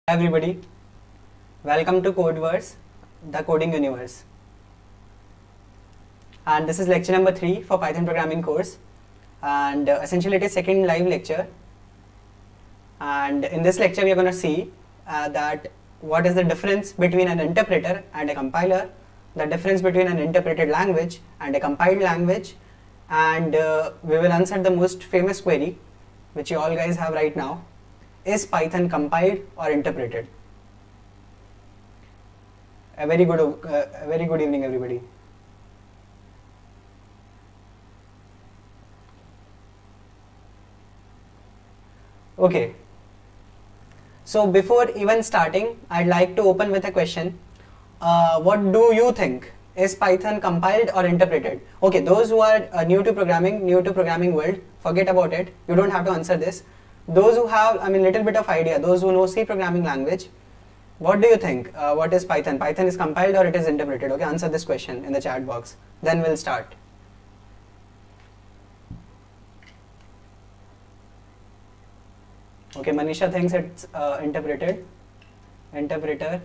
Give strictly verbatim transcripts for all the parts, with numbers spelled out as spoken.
Hi everybody, welcome to Codeverse, the coding universe. And this is lecture number three for Python programming course, and uh, essentially it is second live lecture. And in this lecture we are going to see uh, that what is the difference between an interpreter and a compiler, the difference between an interpreted language and a compiled language, and uh, we will answer the most famous query which you all guys have right now. Is Python compiled or interpreted? A very good, uh, a very good evening, everybody. Okay. So before even starting, I'd like to open with a question. Uh, what do you think? Is Python compiled or interpreted? Okay, those who are uh, new to programming, new to programming world, forget about it. You don't have to answer this. Those who have, I mean, little bit of idea, those who know C programming language, what do you think? Uh, what is Python? Python is compiled or it is interpreted? Okay, answer this question in the chat box. Then we'll start. Okay, Manisha thinks it's uh, interpreted. Interpreter.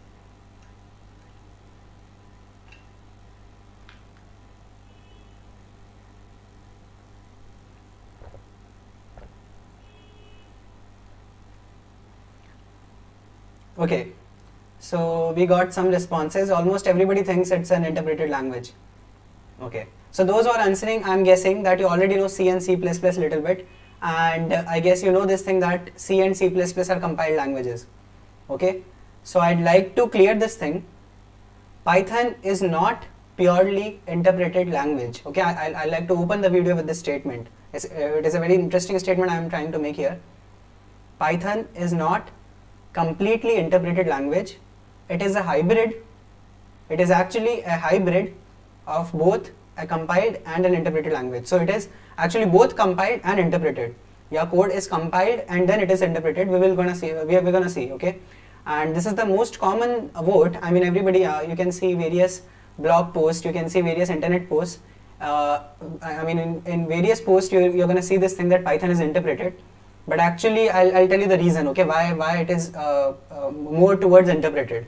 Okay, so we got some responses. Almost everybody thinks it's an interpreted language. Okay, so those who are answering, I'm guessing that you already know C and C plus plus little bit, and uh, I guess you know this thing that C and C plus plus are compiled languages. Okay, so I'd like to clear this thing. Python is not purely interpreted language. Okay, I, I, I like to open the video with this statement. It's, uh, it is a very interesting statement I am trying to make here. Python is not completely interpreted language. It is a hybrid. It is actually a hybrid of both a compiled and an interpreted language. So it is actually both compiled and interpreted. Your code is compiled and then it is interpreted. We will gonna see. We are we're gonna see. Okay, and this is the most common vote. I mean, everybody. Uh, you can see various blog posts. You can see various internet posts. Uh, I mean, in, in various posts, you're, you're gonna see this thing that Python is interpreted. But actually, I'll, I'll tell you the reason, okay, why, why it is uh, uh, more towards interpreted.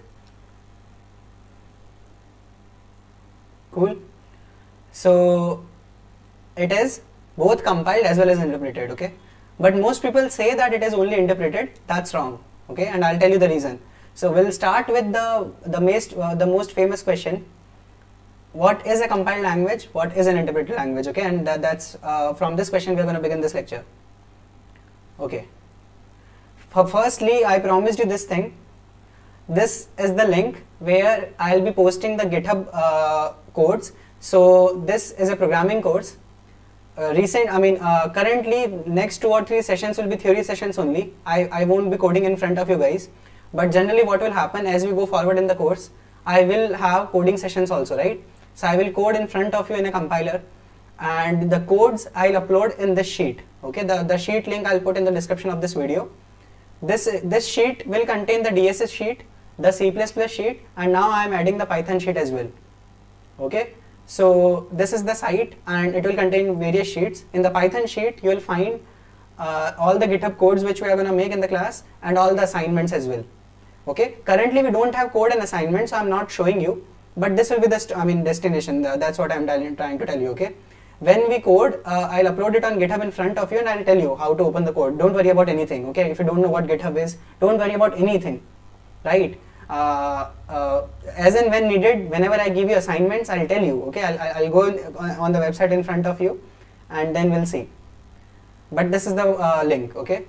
Cool. So, it is both compiled as well as interpreted, okay. But most people say that it is only interpreted. That's wrong, okay, and I'll tell you the reason. So, we'll start with the, the, most, uh, the most famous question. What is a compiled language? What is an interpreted language, okay, and that, that's uh, from this question we're going to begin this lecture. Okay, for firstly, I promised you this thing. This is the link where I'll be posting the GitHub uh, codes. So this is a programming course. Uh, recent, I mean, uh, currently next two or three sessions will be theory sessions only. I, I won't be coding in front of you guys. But generally what will happen as we go forward in the course, I will have coding sessions also, right? So I will code in front of you in a compiler, and the codes I'll upload in this sheet. Okay, the, the sheet link I'll put in the description of this video. This, this sheet will contain the D S S sheet, the C plus plus sheet, and now I am adding the Python sheet as well. Okay, so this is the site and it will contain various sheets. In the Python sheet, you will find uh, all the GitHub codes which we are going to make in the class and all the assignments as well. Okay, currently we don't have code and assignments, so I'm not showing you, but this will be the, I mean, destination. That's what I'm trying to tell you, okay. When we code, uh, I'll upload it on GitHub in front of you and I'll tell you how to open the code. Don't worry about anything, okay? If you don't know what GitHub is, don't worry about anything, right? Uh, uh, as and when needed, whenever I give you assignments, I'll tell you, okay? I'll, I'll go in, on the website in front of you and then we'll see. But this is the uh, link, okay?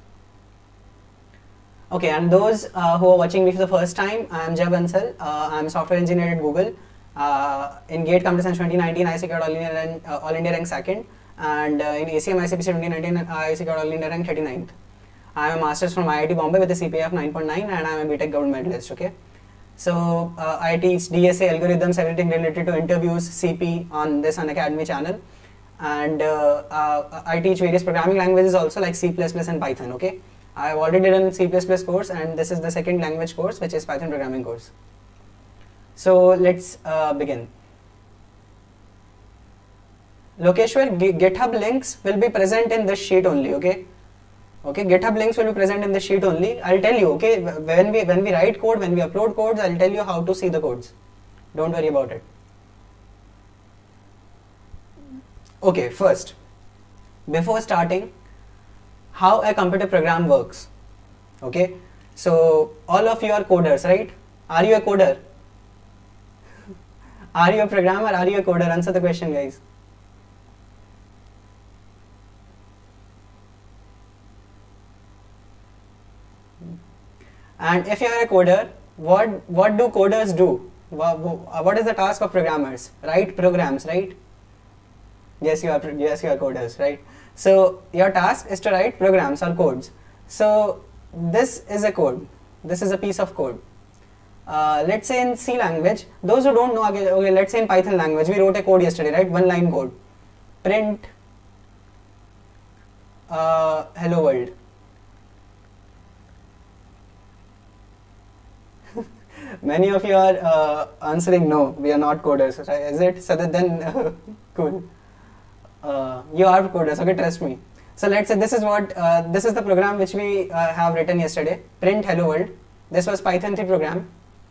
Okay, and those uh, who are watching me for the first time, I'm Jay Bansal. Uh, I'm software engineer at Google. Uh, in GATE Computer Science twenty nineteen, I secured All India rank, uh, All India rank second, and uh, in A C M I C P C twenty nineteen, I secured All India rank thirty-ninth. I am a master's from I I T Bombay with a C P A of nine point nine, and I am a B Tech Gold medalist. Okay, so uh, I teach D S A, algorithms, everything related to interviews, C P on this Unacademy channel, and uh, uh, I teach various programming languages also like C plus plus and Python. Okay, I have already done C plus plus course, and this is the second language course, which is Python programming course. So let's uh, begin. Lokeshwar, GitHub links will be present in this sheet only, okay? Okay, GitHub links will be present in the sheet only. I'll tell you, okay, when we when we write code, when we upload codes, I'll tell you how to see the codes. Don't worry about it. Okay, first, before starting, how a computer program works. Okay, so all of you are coders, right? Are you a coder? Are you a programmer? Are you a coder? Answer the question, guys. And if you are a coder, what what do coders do? What is the task of programmers? Write programs, right? Yes, you are. Yes, you are coders, right? So your task is to write programs or codes. So this is a code. This is a piece of code. Uh, let's say in C language, those who don't know, okay, okay, let's say in Python language, we wrote a code yesterday, right? One line code. Print uh, hello world. Many of you are uh, answering no, we are not coders, right? Is it? So that then, uh, cool. Uh, you are coders, okay, trust me. So let's say this is what, uh, this is the program which we uh, have written yesterday, print hello world. This was Python three program.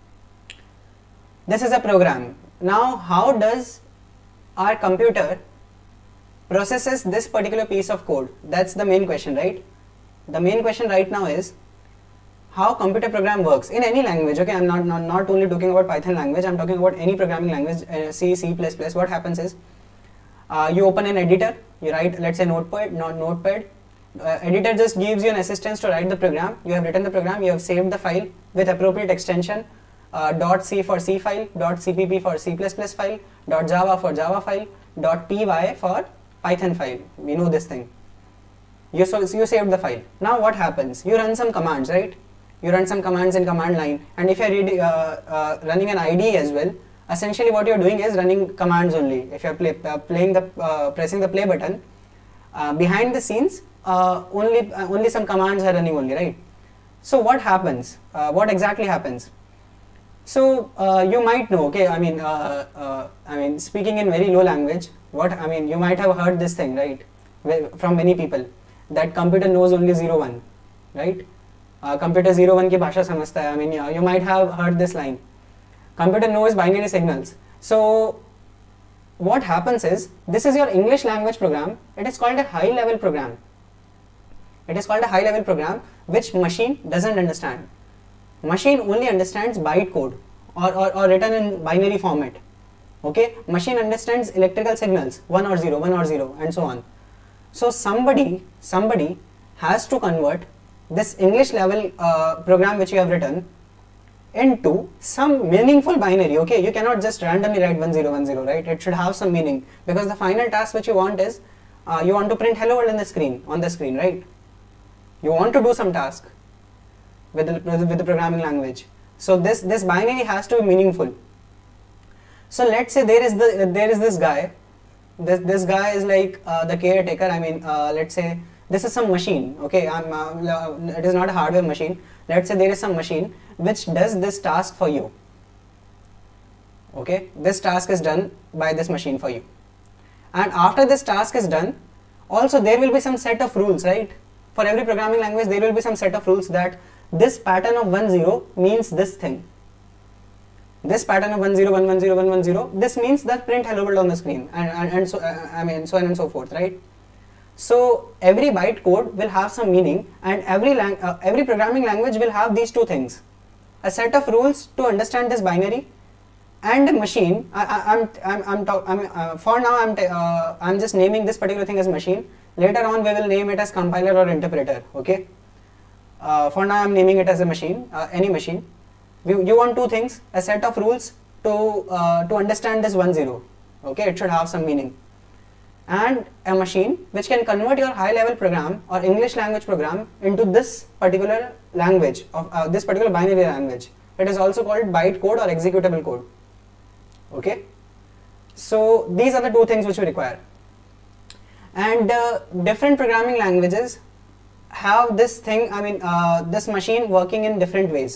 This is a program. Now how does our computer processes this particular piece of code? That's the main question, right? The main question right now is how computer program works in any language. Okay, I'm not, not, not only talking about Python language, I'm talking about any programming language, uh, C, C plus plus. What happens is, uh, you open an editor, you write, let's say notepad, not notepad. Uh, editor just gives you an assistance to write the program. You have written the program, you have saved the file with appropriate extension, uh, .c for C file, .cpp for C plus plus file, .java for Java file, .py for Python file. We know this thing. You, so, you saved the file. Now what happens? You run some commands, right? You run some commands in command line, and if you are reading, uh, uh, running an I D E as well, essentially what you are doing is running commands only. If you are play, uh, playing the uh, pressing the play button, uh, behind the scenes uh, only uh, only some commands are running only, right? So what happens? Uh, what exactly happens? So uh, you might know, okay? I mean, uh, uh, I mean, speaking in very low language, what I mean, you might have heard this thing, right? From many people, that computer knows only zero one, right? Uh, computer zero one की भाषा समझता है. I mean, yeah, you might have heard this line. Computer knows binary signals. So what happens is, this is your English language program. It is called a high level program. It is called a high level program which machine doesn't understand. Machine only understands byte code or, or, or written in binary format. Okay, machine understands electrical signals, one or zero, one or zero, and so on. So somebody somebody has to convert this English level uh, program which you have written into some meaningful binary. Okay, you cannot just randomly write one zero one zero, right? It should have some meaning, because the final task which you want is uh, you want to print hello world in the screen, on the screen, right? You want to do some task with the, with the programming language. So this this binary has to be meaningful. So let's say there is the there is this guy. This this guy is like uh, the caretaker. I mean, uh, let's say this is some machine. Okay, I'm, uh, it is not a hardware machine. Let's say there is some machine which does this task for you. Okay, this task is done by this machine for you. And after this task is done, also there will be some set of rules, right? For every programming language, there will be some set of rules that this pattern of one zero means this thing. This pattern of one zero one one zero one one zero, this means that print hello world on the screen, and, and, and so uh, I mean so on and so forth, right? So every byte code will have some meaning, and every lang uh, every programming language will have these two things: a set of rules to understand this binary, and a machine. I, I, I'm I'm I'm, talk, I'm uh, for now I'm uh, I'm just naming this particular thing as machine. Later on we will name it as compiler or interpreter. Okay. Uh, for now I'm naming it as a machine, uh, any machine. You, you want two things: a set of rules to uh, to understand this one zero. Okay, it should have some meaning, and a machine which can convert your high level program or English language program into this particular language of uh, this particular binary language. It is also called byte code or executable code. Okay, so these are the two things which we require, and uh, different programming languages have this thing. I mean, uh, this machine working in different ways.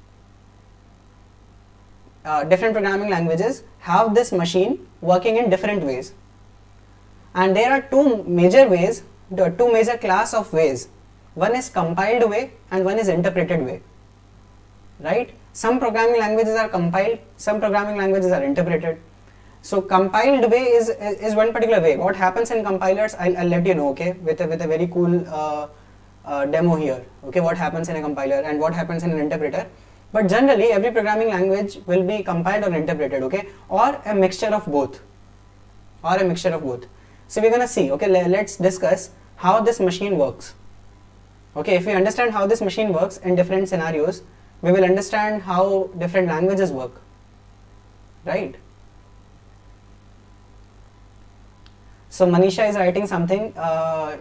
Uh, different programming languages have this machine working in different ways, and there are two major ways, the two major class of ways one is compiled way and one is interpreted way, right? Some programming languages are compiled, some programming languages are interpreted. So compiled way is, is, is one particular way. What happens in compilers, I'll, I'll let you know, okay, with a, with a very cool uh, uh, demo here, okay, what happens in a compiler and what happens in an interpreter. But generally, every programming language will be compiled or interpreted, okay, or a mixture of both, or a mixture of both. So we're gonna see, okay, let's discuss how this machine works. Okay, if we understand how this machine works in different scenarios, we will understand how different languages work, right? So Manisha is writing something uh,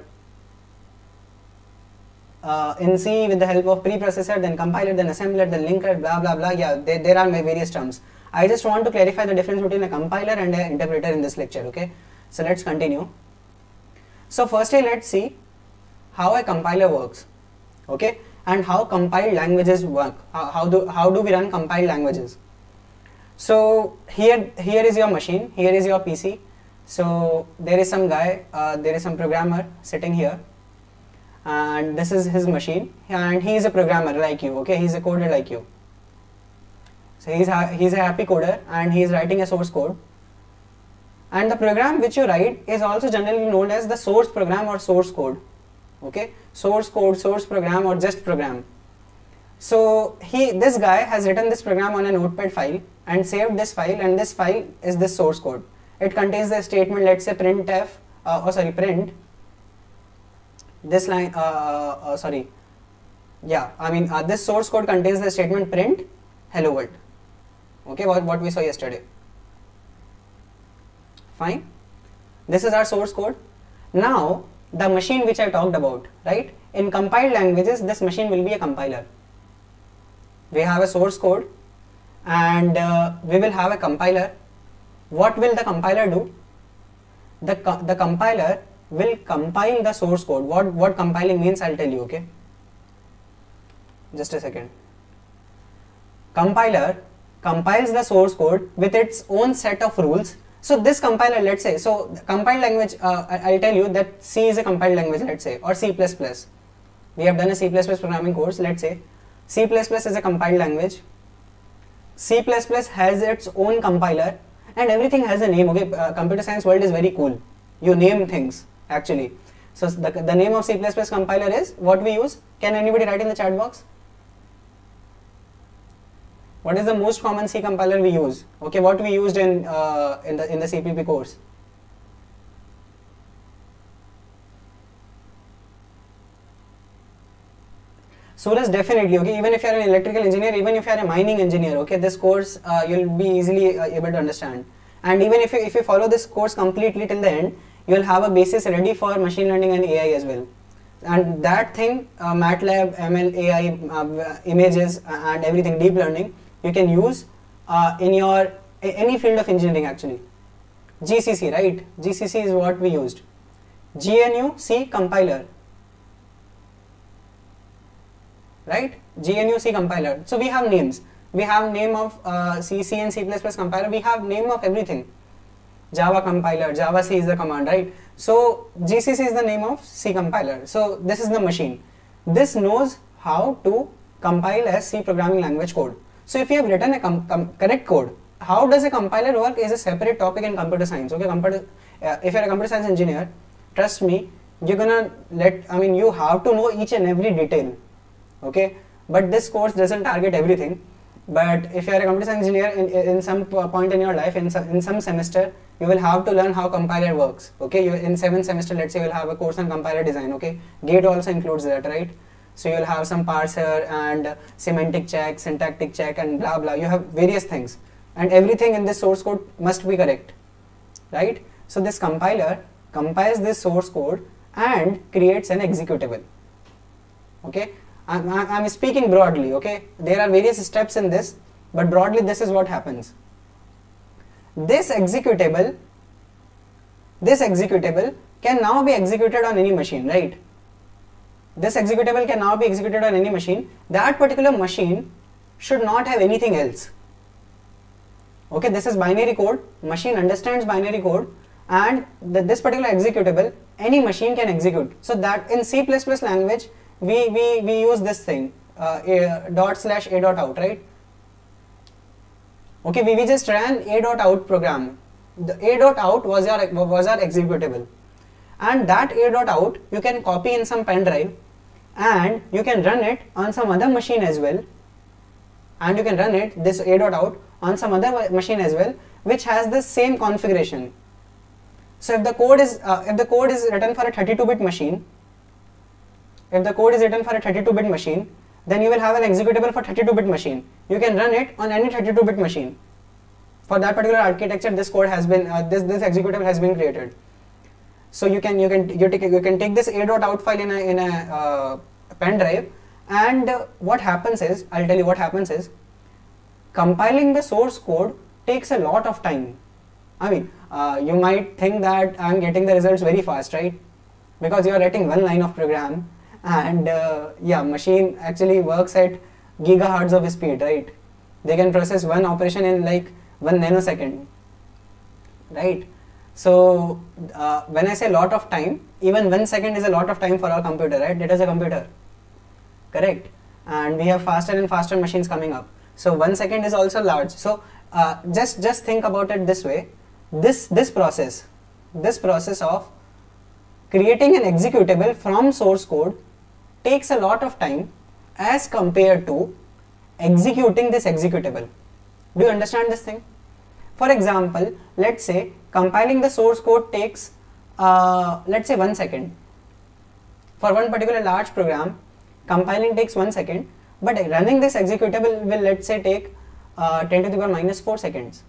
uh, in C with the help of preprocessor, then compiler, then assembler, then linker, blah blah blah. Yeah, there, there are my various terms. I just want to clarify the difference between a compiler and an interpreter in this lecture, okay? So let's continue. So firstly, let's see how a compiler works, okay, and how compiled languages work. How, how do how do we run compiled languages? So here here is your machine, here is your P C. So there is some guy, uh, there is some programmer sitting here, and this is his machine, and he is a programmer like you, okay, he's a coder like you. So he's ha he's a happy coder and he is writing a source code. And the program which you write is also generally known as the source program or source code, okay, source code, source program, or just program. So he this guy has written this program on a notepad file and saved this file, and this file is this source code. It contains the statement, let's say printf, uh, oh sorry, print this line, uh, uh, sorry, yeah, I mean uh, this source code contains the statement print hello world, okay, what, what we saw yesterday. Fine, this is our source code. Now the machine which I talked about, right, in compiled languages this machine will be a compiler. We have a source code and uh, we will have a compiler. What will the compiler do? The, co the compiler will compile the source code. What, what compiling means, I'll tell you, okay? Just a second. Compiler compiles the source code with its own set of rules. So this compiler, let's say, so compiled language, uh, I'll tell you that C is a compiled language, let's say, or C plus plus. We have done a C plus plus programming course, let's say. C plus plus is a compiled language. C plus plus has its own compiler. And everything has a name, okay, uh, computer science world is very cool. You name things, actually. So the, the name of C plus plus compiler is what we use. Can anybody write in the chat box? What is the most common C compiler we use? Okay, what we used in, uh, in, the, in the C P P course? Suraj, definitely, okay, even if you are an electrical engineer, even if you are a mining engineer, okay, this course uh, you'll be easily uh, able to understand. And even if you, if you follow this course completely till the end, you'll have a basis ready for machine learning and A I as well. And that thing, uh, MATLAB, M L, A I, uh, images and everything, deep learning, you can use uh, in your, any field of engineering actually. G C C, right? G C C is what we used. G N U C compiler. Right, G N U C compiler. So we have names. We have name of uh, C, C and C plus plus compiler. We have name of everything. Java compiler, Java C is the command, right? So G C C is the name of C compiler. So this is the machine. This knows how to compile a C programming language code. So if you have written a com com correct code, how does a compiler work is a separate topic in computer science. Okay, computer. Uh, if you're a computer science engineer, trust me, you're gonna let. I mean, you have to know each and every detail. Okay, but this course doesn't target everything. But if you are a computer science engineer, in, in some point in your life, in some, in some semester, you will have to learn how compiler works. Okay, you, in seventh semester, let's say you will have a course on compiler design. Okay, GATE also includes that, right? So you will have some parser and uh, semantic check, syntactic check, and blah blah. You have various things, and everything in this source code must be correct, right? So this compiler compiles this source code and creates an executable. Okay. I'm, I'm speaking broadly, okay? There are various steps in this, but broadly this is what happens. This executable, this executable can now be executed on any machine, right? This executable can now be executed on any machine. That particular machine should not have anything else. Okay, this is binary code. Machine understands binary code, and the, this particular executable, any machine can execute. So that in C plus plus language, we, we, we use this thing, uh, a, dot slash a dot out, right? Okay, we, we just ran a dot out program. The a dot out was our, was our executable. And that a dot out you can copy in some pen drive and you can run it on some other machine as well. And you can run it, this a dot out, on some other machine as well, which has the same configuration. So if the code is uh, if the code is written for a thirty-two bit machine, if the code is written for a thirty-two bit machine, then you will have an executable for thirty-two bit machine. You can run it on any thirty-two bit machine. For that particular architecture, this code has been uh, this this executable has been created. So you can you can you take you can take this a dot out file in a in a uh, pen drive, and uh, what happens is, I'll tell you what happens is, compiling the source code takes a lot of time. I mean, uh, you might think that I'm getting the results very fast, right? Because you are writing one line of program, and uh, yeah, machine actually works at gigahertz of speed, right? They can process one operation in like one nanosecond, right? So uh, when I say lot of time, even one second is a lot of time for our computer, right? It is a computer, correct? And we have faster and faster machines coming up. So one second is also large. So uh, just just think about it this way. This this process, this process of creating an executable from source code takes a lot of time as compared to executing this executable. Do you understand this thing? For example, let's say compiling the source code takes uh, let's say one second. For one particular large program, compiling takes one second, but running this executable will, let's say, take uh, ten to the power minus four seconds.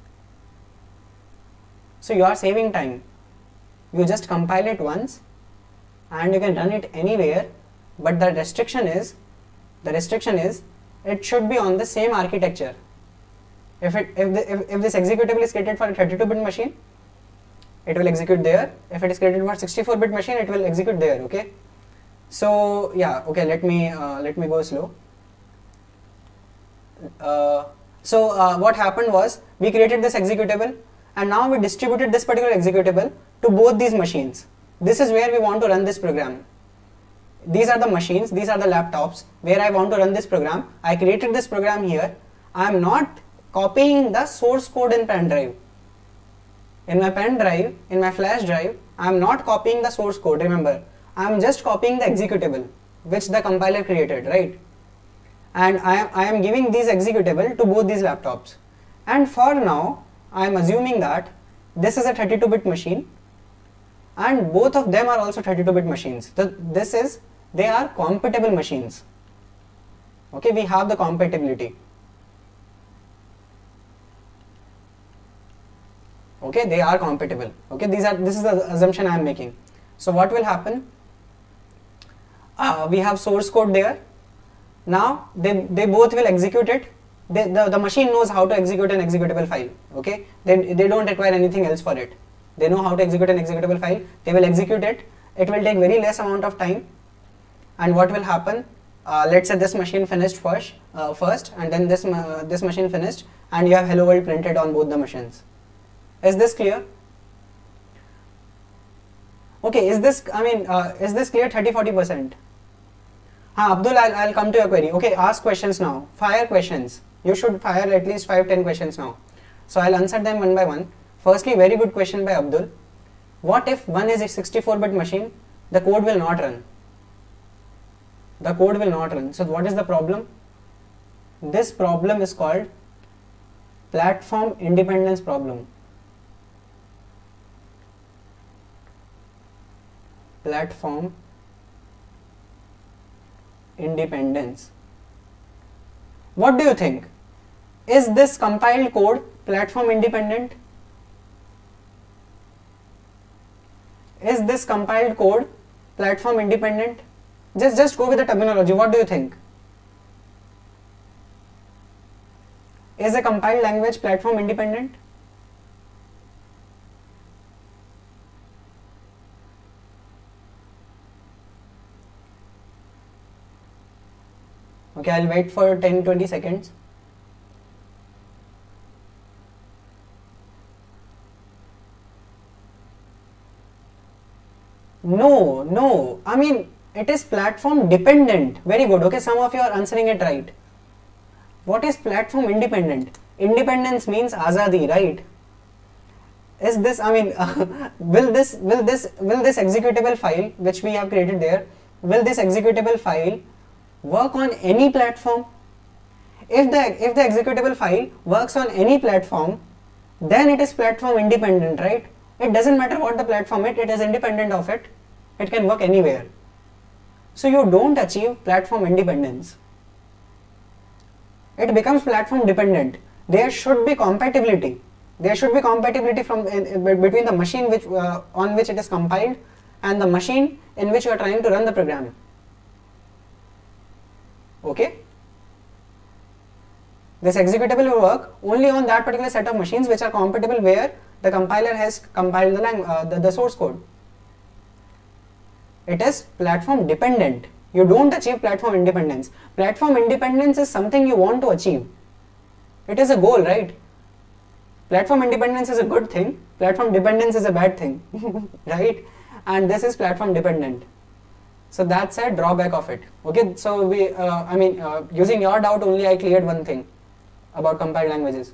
So you are saving time. You just compile it once and you can run it anywhere, but the restriction is, the restriction is it should be on the same architecture. If, it, if, the, if, if this executable is created for a thirty-two bit machine, it will execute there. If it is created for sixty-four bit machine, it will execute there, okay? So yeah, okay, let me, uh, let me go slow. Uh, so uh, what happened was, we created this executable, and now we distributed this particular executable to both these machines. This is where we want to run this program. These are the machines, these are the laptops where I want to run this program. I created this program here. I am not copying the source code in pen drive. In my pen drive, in my flash drive, I am not copying the source code, remember. I am just copying the executable which the compiler created, right? And I am, I am giving these executable to both these laptops. And for now, I am assuming that this is a thirty-two bit machine and both of them are also thirty-two bit machines. So this is, they are compatible machines. Okay, we have the compatibility. Okay, they are compatible. Okay, these are, this is the assumption I am making. So what will happen? Uh, we have source code there. Now they, they both will execute it. They, the, the machine knows how to execute an executable file. Okay, they, they don't require anything else for it. They know how to execute an executable file. They will execute it. It will take very less amount of time. And what will happen? Uh, let's say this machine finished first, uh, first, and then this uh, this machine finished, and you have hello world printed on both the machines. Is this clear? Okay, is this, I mean, uh, is this clear? thirty to forty percent. Ha, Abdul, I'll, I'll come to your query. Okay, ask questions now. Fire questions. You should fire at least five to ten questions now. So I'll answer them one by one. Firstly, very good question by Abdul. What if one is a sixty-four bit machine? The code will not run. The code will not run. So what is the problem? This problem is called platform independence problem. Platform independence. What do you think? Is this compiled code platform independent? Is this compiled code platform independent? Just, just go with the terminology. What do you think? Is a compiled language platform independent? Okay, I'll wait for ten to twenty seconds. No, no, I mean, it is platform dependent. Very good. Okay, some of you are answering it right. What is platform independent? Independence means azadi, right? Is this, I mean, uh, will this, will this, will this executable file which we have created there, will this executable file work on any platform? If the, if the executable file works on any platform, then it is platform independent, right? It doesn't matter what the platform is, it is independent of it. It can work anywhere. So you don't achieve platform independence. It becomes platform dependent. There should be compatibility. There should be compatibility from in, in, between the machine which uh, on which it is compiled and the machine in which you are trying to run the program. Okay? This executable will work only on that particular set of machines which are compatible where the compiler has compiled the, uh, the, the source code. It is platform dependent. You don't achieve platform independence. Platform independence is something you want to achieve. It is a goal, right? Platform independence is a good thing. Platform dependence is a bad thing, right? And this is platform dependent. So that's a drawback of it. Okay, so we, uh, I mean, uh, using your doubt only, I cleared one thing about compiled languages.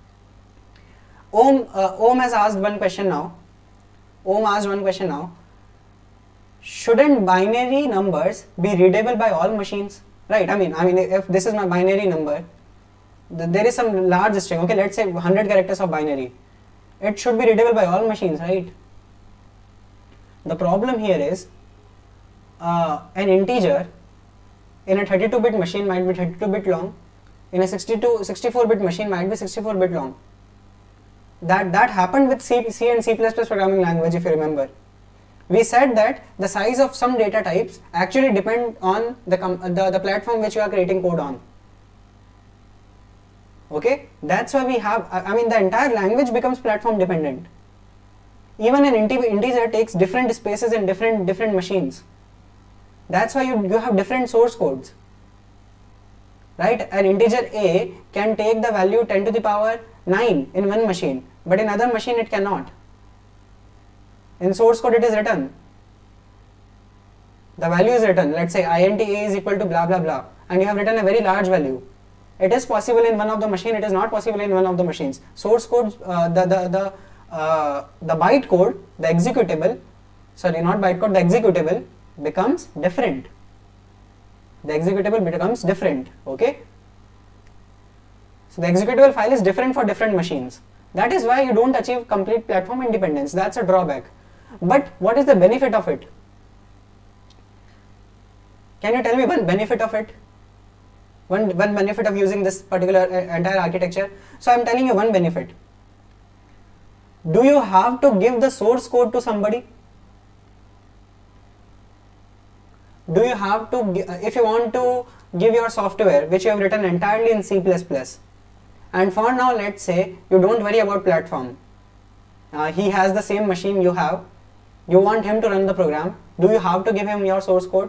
Om, uh, Om has asked one question now. Om asked one question now. Shouldn't binary numbers be readable by all machines? Right, I mean, I mean, if this is my binary number, th there is some large string, okay, let's say one hundred characters of binary. It should be readable by all machines, right? The problem here is, uh, an integer in a thirty-two bit machine might be thirty-two bit long, in a sixty-two, sixty-four bit machine might be sixty-four bit long. That, that happened with C, C and C plus plus programming language, if you remember. We said that the size of some data types actually depend on the, the, the platform which you are creating code on. Okay, that's why we have, I mean, the entire language becomes platform dependent. Even an integer takes different spaces in different, different machines. That's why you, you have different source codes. Right, an integer a can take the value ten to the power nine in one machine, but in other machine it cannot. In source code it is written, the value is written, let's say int a is equal to blah blah blah, and you have written a very large value. It is possible in one of the machine, it is not possible in one of the machines. Source code, uh, the, the, the, uh, the byte code, the executable, sorry not byte code, the executable becomes different. The executable becomes different, okay? So the executable file is different for different machines. That is why you don't achieve complete platform independence. That's a drawback. But what is the benefit of it? Can you tell me one benefit of it? One, one benefit of using this particular uh, entire architecture? So I am telling you one benefit. Do you have to give the source code to somebody? Do you have to, if you want to give your software which you have written entirely in C plus plus, and for now let's say you don't worry about platform, uh, he has the same machine you have, you want him to run the program, do you have to give him your source code?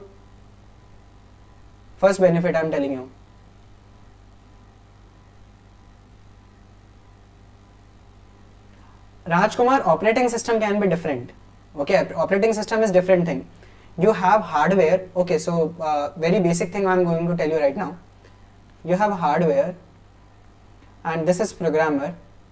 First benefit I am telling you. Rajkumar, operating system can be different. Okay, operating system is different thing. You have hardware, okay, so uh, very basic thing I am going to tell you right now. You have hardware and this is programmer,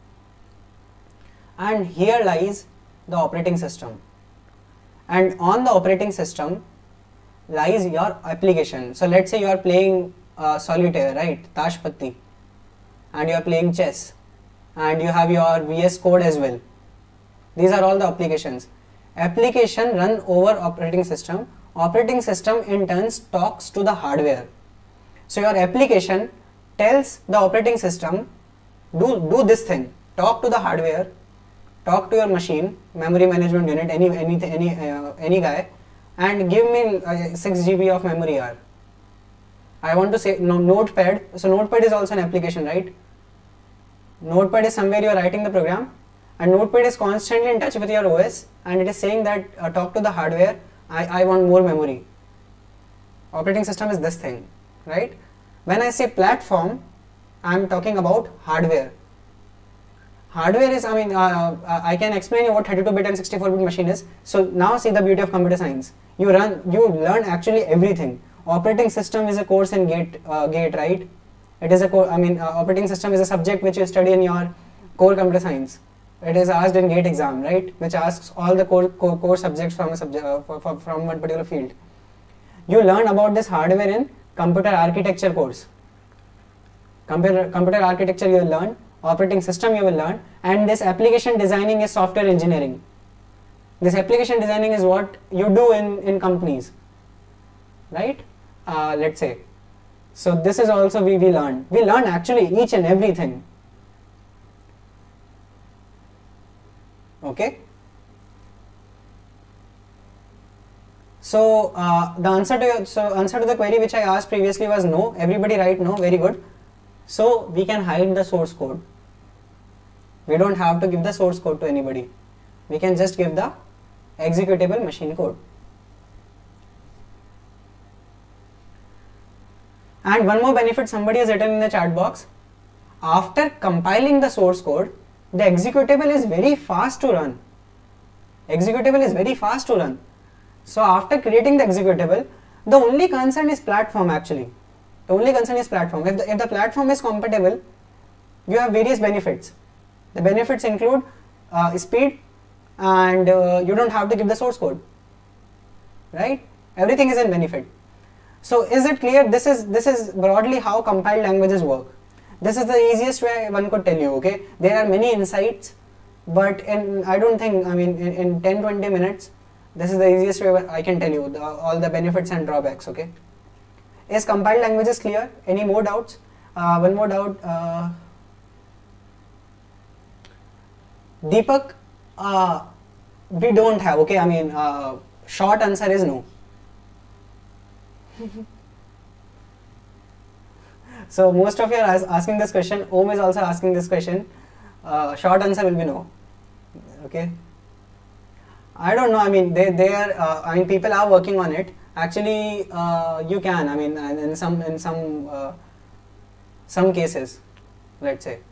and here lies the operating system, and on the operating system lies your application. So let's say you are playing uh, solitaire, right, Tash Patti, and you are playing chess, and you have your V S Code as well. These are all the applications. Application run over operating system. Operating system in turns talks to the hardware. So your application tells the operating system, do, do this thing, talk to the hardware, talk to your machine, memory management unit, any, any, any, uh, any guy, and give me uh, six G B of memory R. I want to say no, Notepad, so Notepad is also an application, right? Notepad is somewhere you are writing the program, and Notepad is constantly in touch with your O S, and it is saying that uh, talk to the hardware, I, I want more memory. Operating system is this thing, right? When I say platform, I am talking about hardware. hardware is, I mean, uh, uh, I can explain you what thirty-two bit and sixty-four bit machine is. So now see the beauty of computer science. You run, you learn actually everything. Operating system is a course in GATE, uh, GATE, right? It is a core, I mean, uh, operating system is a subject which you study in your core computer science. It is asked in GATE exam, right? Which asks all the core, core, core subjects from a subject, uh, for, for, from one particular field. You learn about this hardware in computer architecture course. Computer, computer architecture you will learn, operating system you will learn, and this application designing is software engineering. This application designing is what you do in, in companies, right? Uh, let's say. So this is also we, we learn. We learn actually each and everything. Okay. So uh, the answer to your, so answer to the query which I asked previously was no. Everybody write no. Very good. So we can hide the source code. We don't have to give the source code to anybody. We can just give the executable machine code. And one more benefit somebody has written in the chat box. After compiling the source code, the executable is very fast to run. Executable is very fast to run. So after creating the executable, the only concern is platform actually. The only concern is platform. If the, if the platform is compatible, you have various benefits. The benefits include uh, speed, and uh, you don't have to give the source code, right? Everything is in benefit. So is it clear? This is this is broadly how compiled languages work. This is the easiest way one could tell you. Okay, there are many insights, but in I don't think I mean in, in ten to twenty minutes, this is the easiest way I can tell you the, all the benefits and drawbacks. Okay, is compiled languages clear? Any more doubts? Uh, one more doubt. Uh, Deepak, uh, we don't have, okay, I mean, uh, short answer is no. So most of you are as asking this question, Om is also asking this question, uh, short answer will be no, okay. I don't know, I mean, they, they are, uh, I mean, people are working on it. Actually, uh, you can, I mean, in some, in some, uh, some cases, let's say.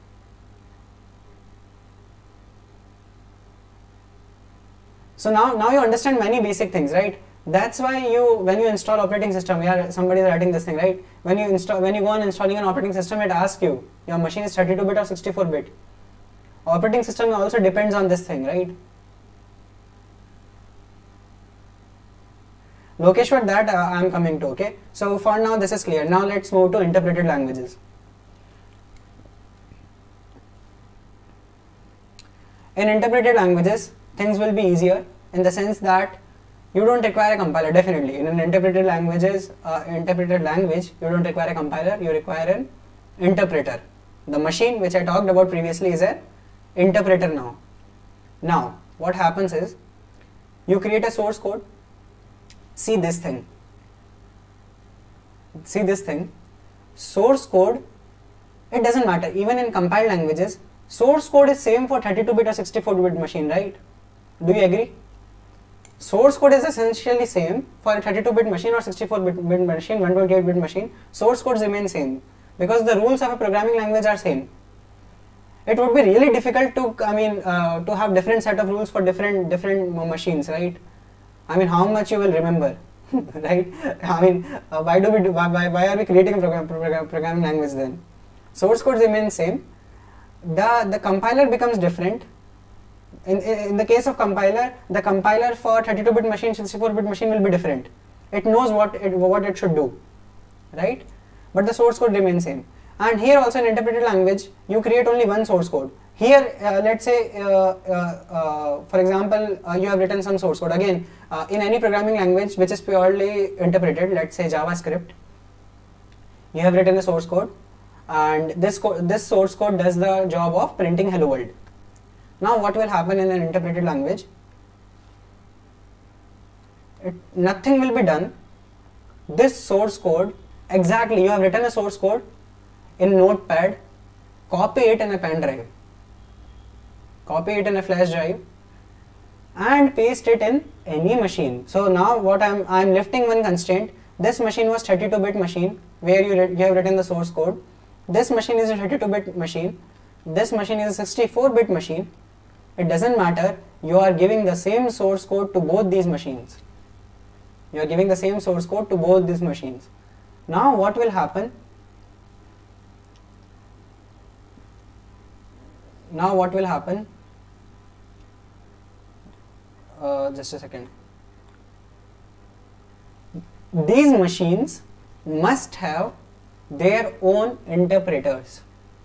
So now, now you understand many basic things, right? That's why you, when you install operating system, we are somebody is writing this thing, right? When you install, when you go on installing an operating system, it asks you, your machine is thirty-two bit or sixty-four bit. Operating system also depends on this thing, right? Lokeshwar, that uh, I am coming to, okay? So for now, this is clear. Now let's move to interpreted languages. In interpreted languages, things will be easier in the sense that you don't require a compiler. Definitely in an interpreted languages uh, interpreted language you don't require a compiler, you require an interpreter. The machine which I talked about previously is an interpreter. Now now what happens is you create a source code. See this thing see this thing source code, it doesn't matter. Even in compiled languages, source code is same for thirty-two bit or sixty-four bit machine, right? Do you agree? Source code is essentially same for a thirty-two bit machine or sixty-four bit machine, one twenty-eight bit machine. Source codes remain same because the rules of a programming language are same. It would be really difficult to, I mean, uh, to have different set of rules for different different machines, right? I mean, how much you will remember, right? I mean, uh, why do we do? Why, why are we creating a program, program programming language then? Source codes remain same. The the compiler becomes different. In, in the case of compiler, the compiler for thirty-two bit machine, sixty-four bit machine will be different. It knows what it, what it should do, right? But the source code remains same. And here also in interpreted language, you create only one source code. Here, uh, let's say, uh, uh, uh, for example, uh, you have written some source code. Again, uh, in any programming language which is purely interpreted, let's say JavaScript, you have written a source code, and this co this source code does the job of printing hello world. Now what will happen in an interpreted language? It, nothing will be done. This source code, exactly, you have written a source code in Notepad, copy it in a pen drive, copy it in a flash drive, and paste it in any machine. So now what I'm I'm lifting one constraint. This machine was thirty-two bit machine where you, you have written the source code. This machine is a thirty-two bit machine. this machine is a sixty-four bit machine, it doesn't matter, you are giving the same source code to both these machines. You are giving the same source code to both these machines. Now what will happen? Now what will happen? Uh, just a second. These machines must have their own interpreters.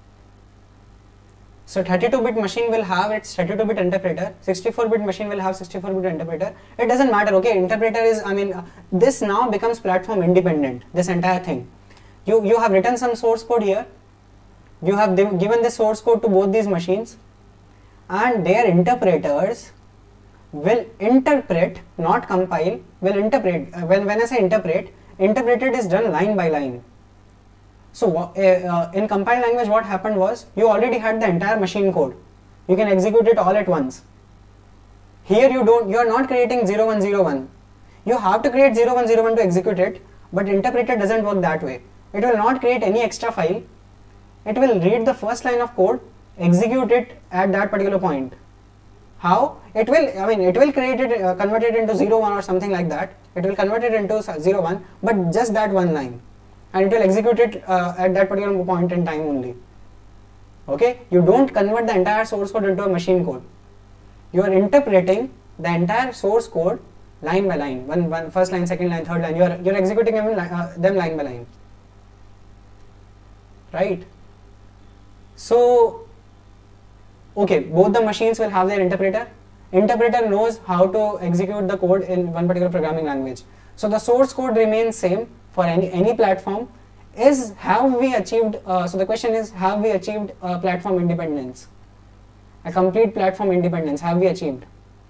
So thirty-two bit machine will have its thirty-two bit interpreter, sixty-four bit machine will have sixty-four bit interpreter. It doesn't matter, okay, interpreter is, I mean, uh, this now becomes platform independent, this entire thing. You, you have written some source code here, you have given the source code to both these machines, and their interpreters will interpret, not compile, will interpret. Uh, when, when I say interpret, interpreted is done line by line. So uh, uh, in compiled language what happened was, you already had the entire machine code. You can execute it all at once. Here you don't, you are not creating zero one zero one. You have to create zero one zero one to execute it, but interpreter doesn't work that way. It will not create any extra file. It will read the first line of code, execute it at that particular point. How? It will, I mean, it will create it, uh, convert it into zero one or something like that. It will convert it into zero one, but just that one line. And it will execute it uh, at that particular point in time only. Okay, you don't convert the entire source code into a machine code. You are interpreting the entire source code line by line, one, one first line, second line, third line. You are you are executing them, uh, them line by line, right? So, okay, both the machines will have their interpreter. Interpreter knows how to execute the code in one particular programming language. So the source code remains same for any, any platform. Is have we achieved, uh, so the question is, have we achieved uh, platform independence? A complete platform independence, have we achieved?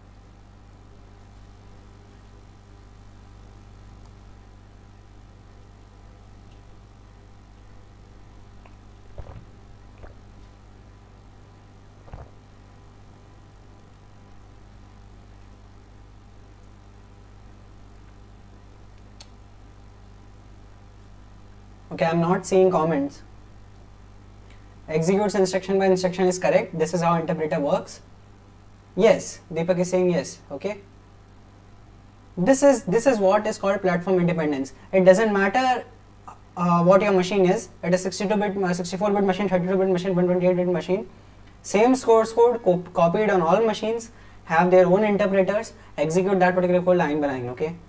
Okay, I am not seeing comments. Executes instruction by instruction is correct. This is how interpreter works. Yes, Deepak is saying yes. Okay. This is this is what is called platform independence. It doesn't matter uh, what your machine is. It is sixty-two bit, sixty-four bit machine, thirty-two bit machine, one twenty-eight bit machine. Same source code co copied on all machines. Have their own interpreters. Execute that particular code line by line. Okay.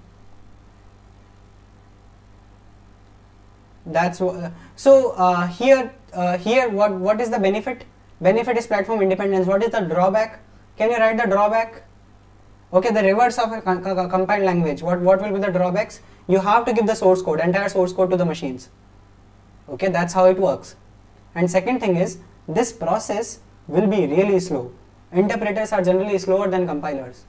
That's uh, so uh, here uh, here what what is the benefit? Benefit is platform independence. What is the drawback? Can you write the drawback? Okay, the reverse of a compiled language. What what will be the drawbacks? You have to give the source code, entire source code to the machines. Okay, that's how it works. And second thing is, this process will be really slow. Interpreters are generally slower than compilers.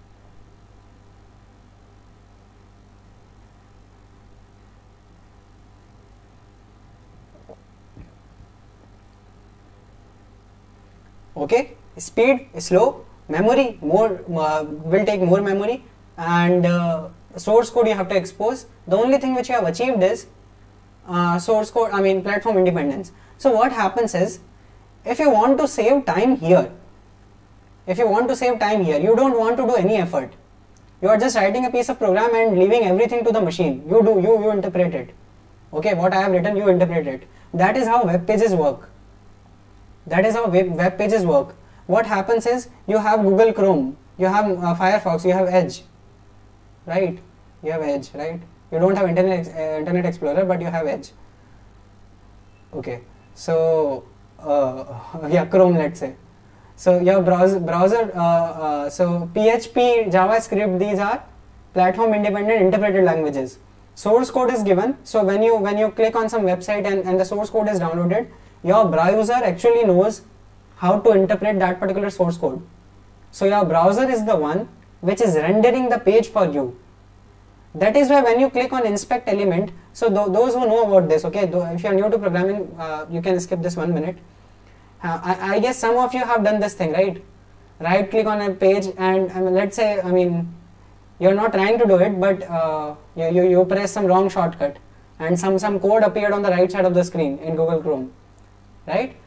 Okay, speed is slow, memory more uh, will take more memory, and uh, source code you have to expose. The only thing which you have achieved is uh, source code, I mean platform independence. So what happens is, if you want to save time here, if you want to save time here, you don't want to do any effort. You are just writing a piece of program and leaving everything to the machine. You do, you, you interpret it. Okay, what I have written, you interpret it. That is how web pages work. That is how web, web pages work. What happens is, you have Google Chrome, you have uh, Firefox, you have Edge, right? You have Edge, right? You don't have Internet, uh, Internet Explorer, but you have Edge. Okay, so uh, yeah, Chrome, let's say. So your browser, browser uh, uh, so P H P, JavaScript, these are platform independent interpreted languages. Source code is given, so when you when you click on some website and, and the source code is downloaded, your browser actually knows how to interpret that particular source code. So your browser is the one which is rendering the page for you. That is why when you click on inspect element, so th those who know about this, okay, if you are new to programming, uh, you can skip this one minute. Uh, I, I guess some of you have done this thing, right? Right click on a page and I mean, let's say, I mean, you're not trying to do it, but uh, you, you, you press some wrong shortcut and some, some code appeared on the right side of the screen in Google Chrome. Right?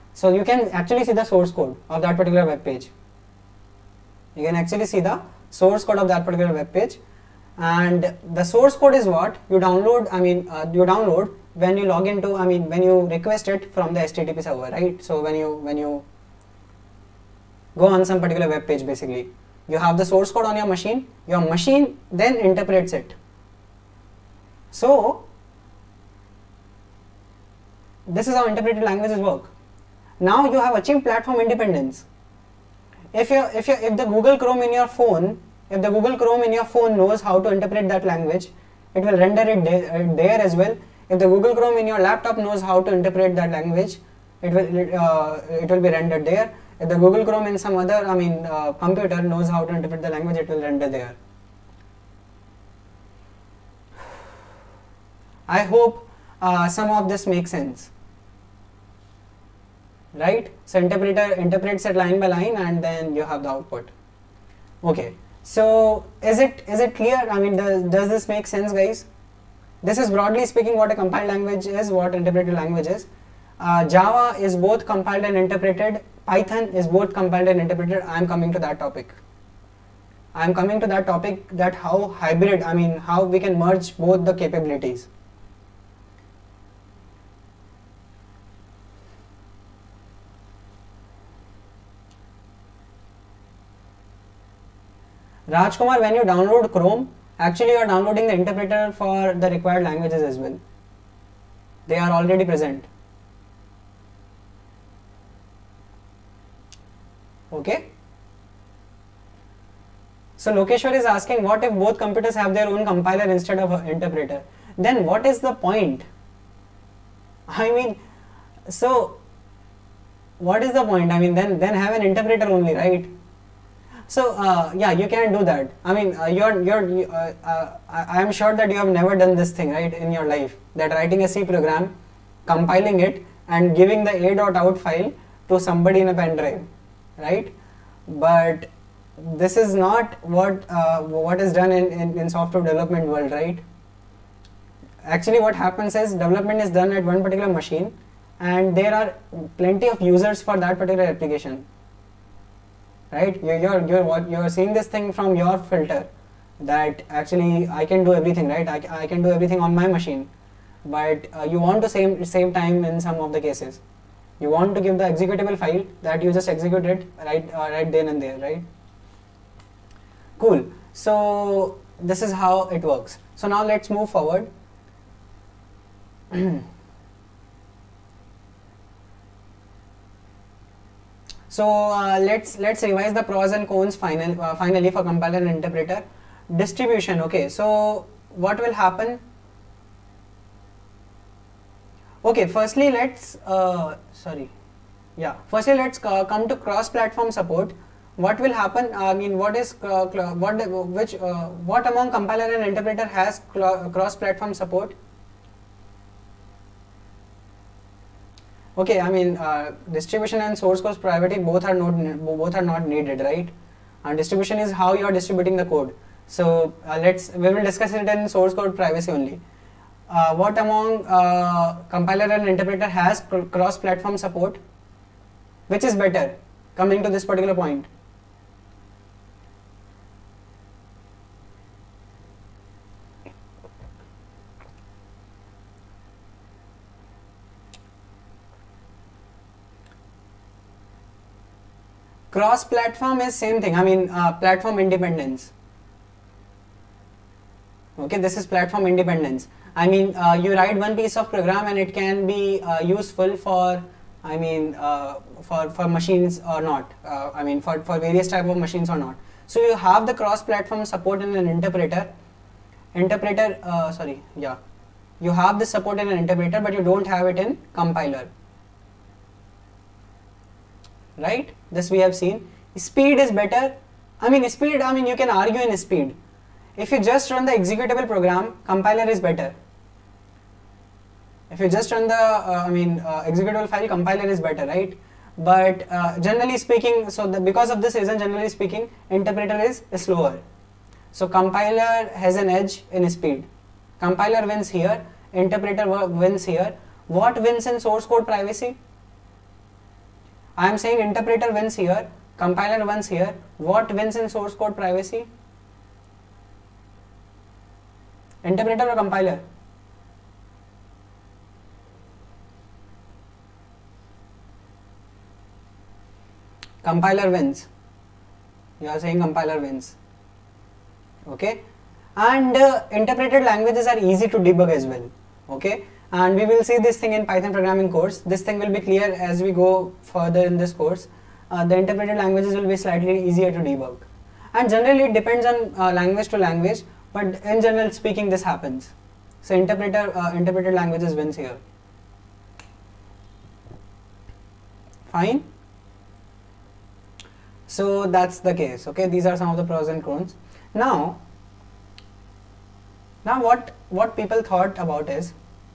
So you can actually see the source code of that particular web page. You can actually see the source code of that particular web page, and the source code is what you download. I mean, uh, you download when you log into. I mean, when you request it from the H T T P server, right? So when you when you go on some particular web page, basically, you have the source code on your machine. Your machine then interprets it. So this is how interpreted languages work. Now you have achieved platform independence. If you if you if the Google Chrome in your phone, if the Google Chrome in your phone knows how to interpret that language, it will render it there, there as well. If the Google Chrome in your laptop knows how to interpret that language, it will uh, it will be rendered there. If the Google Chrome in some other, I mean, uh, computer knows how to interpret the language, it will render there. I hope uh, some of this makes sense. Right? So interpreter interprets it line by line, and then you have the output. Okay. So is it is it clear? I mean, does, does this make sense, guys? This is broadly speaking what a compiled language is, what interpreted language is. Uh, Java is both compiled and interpreted. Python is both compiled and interpreted. I am coming to that topic. I am coming to that topic, that how hybrid, I mean, how we can merge both the capabilities. Rajkumar, when you download Chrome, actually you are downloading the interpreter for the required languages as well. They are already present. Okay. So Lokeshwar is asking, what if both computers have their own compiler instead of an interpreter? Then what is the point? I mean, so what is the point? I mean, then then have an interpreter only, right? So uh, yeah, you can do that. I mean, uh, you're you're. You, uh, uh, I am sure that you have never done this thing, right, in your life. That writing a C program, compiling it, and giving the a.out file to somebody in a pen drive, right? But this is not what uh, what is done in, in in software development world, right? Actually, what happens is development is done at one particular machine, and there are plenty of users for that particular application. Right, you're you're you're what you're seeing this thing from your filter, that actually I can do everything, right? I, I can do everything on my machine, but uh, you want to save save time in some of the cases. You want to give the executable file that you just execute it right uh, right then and there, right? Cool. So this is how it works. So now let's move forward. So uh, let's let's revise the pros and cons final, uh, finally for compiler and interpreter. Distribution. Okay, so what will happen? Okay, firstly let's uh, sorry, yeah. Firstly let's uh, come to cross-platform support. What will happen? I mean, what is uh, what which uh, what among compiler and interpreter has cross-platform support? Okay, I mean, uh, distribution and source code privacy both are not both are not needed, right? And distribution is how you are distributing the code. So uh, let's we will discuss it in source code privacy only. Uh, what among uh, compiler and interpreter has cross-platform support? Which is better? Coming to this particular point. Cross-platform is same thing. I mean, uh, platform independence. Okay, this is platform independence. I mean, uh, you write one piece of program and it can be uh, useful for, I mean, uh, for for machines or not. Uh, I mean, for for various type of machines or not. So you have the cross-platform support in an interpreter. Interpreter, uh, sorry, yeah, you have the support in an interpreter, but you don't have it in compiler. Right? This we have seen. Speed is better. I mean, speed, I mean, you can argue in speed. If you just run the executable program, compiler is better. If you just run the, uh, I mean, uh, executable file, compiler is better, right? But uh, generally speaking, so the, because of this reason, generally speaking, interpreter is slower. So compiler has an edge in speed. Compiler wins here, interpreter wins here. What wins in source code privacy? I am saying interpreter wins here, compiler wins here. What wins in source code privacy? Interpreter or compiler? Compiler wins. You are saying compiler wins. Okay. And uh, interpreted languages are easy to debug as well. Okay. And we will see this thing in Python programming course. This thing will be clear as we go further in this course. Uh, the interpreted languages will be slightly easier to debug. And generally it depends on uh, language to language, but in general speaking this happens. So interpreter, uh, interpreted languages wins here. Fine. So that's the case. Okay, these are some of the pros and cons. Now, now what what people thought about is,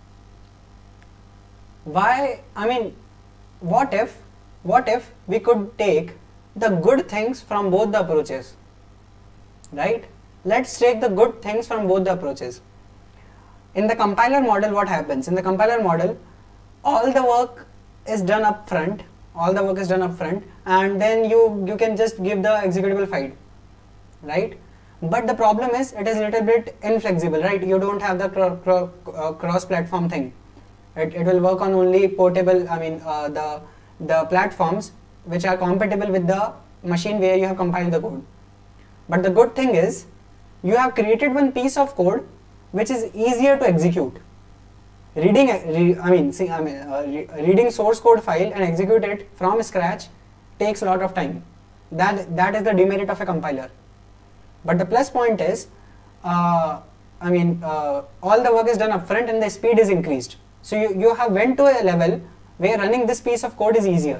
why, I mean, what if, what if we could take the good things from both the approaches, right? Let's take the good things from both the approaches. In the compiler model, what happens? In the compiler model, all the work is done up front, all the work is done up front, and then you, you can just give the executable file, right? But the problem is, it is a little bit inflexible, right? You don't have the cro cro uh, cross-platform thing. It, it will work on only portable, I mean, uh, the, the platforms which are compatible with the machine where you have compiled the code. But the good thing is, you have created one piece of code which is easier to execute. Reading, re, I mean, see, I mean, uh, re, reading source code file and execute it from scratch takes a lot of time. That, that is the demerit of a compiler. But the plus point is, uh, I mean, uh, all the work is done upfront and the speed is increased. So you, you have went to a level where running this piece of code is easier,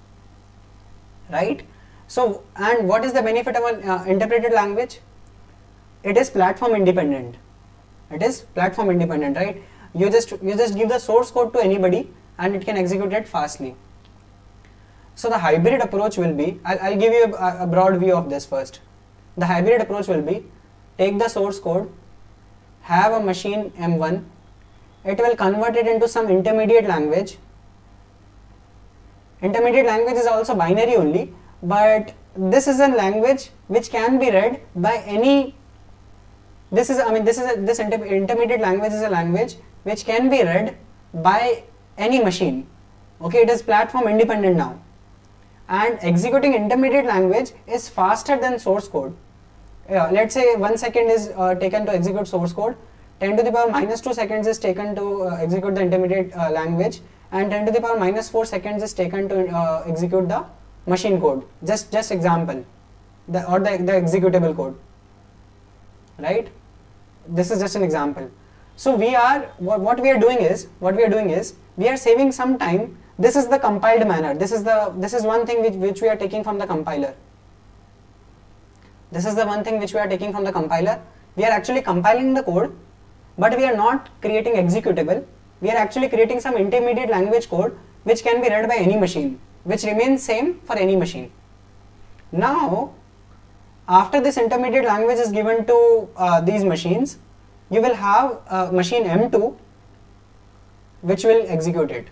right? So, and what is the benefit of an uh, interpreted language? It is platform independent. It is platform independent, right? You just, you just give the source code to anybody and it can execute it fastly. So the hybrid approach will be, I'll, I'll give you a, a broad view of this first. The hybrid approach will be, take the source code, have a machine M one, it will convert it into some intermediate language. Intermediate language is also binary only, but this is a language which can be read by any, this is, I mean, this is a, this inter intermediate language is a language which can be read by any machine. Okay, it is platform independent now. And executing intermediate language is faster than source code. Uh, let's say one second is uh, taken to execute source code, ten to the power minus two seconds is taken to uh, execute the intermediate uh, language, and ten to the power minus four seconds is taken to uh, execute the machine code. Just just example, the or the, the executable code, right? This is just an example. So we are what, what we are doing is what we are doing is we are saving some time. This is the compiled manner. This is the this is one thing which which we are taking from the compiler. This is the one thing which we are taking from the compiler. We are actually compiling the code, but we are not creating executable. We are actually creating some intermediate language code which can be read by any machine, which remains same for any machine. Now, after this intermediate language is given to uh, these machines, you will have a machine M two which will execute it,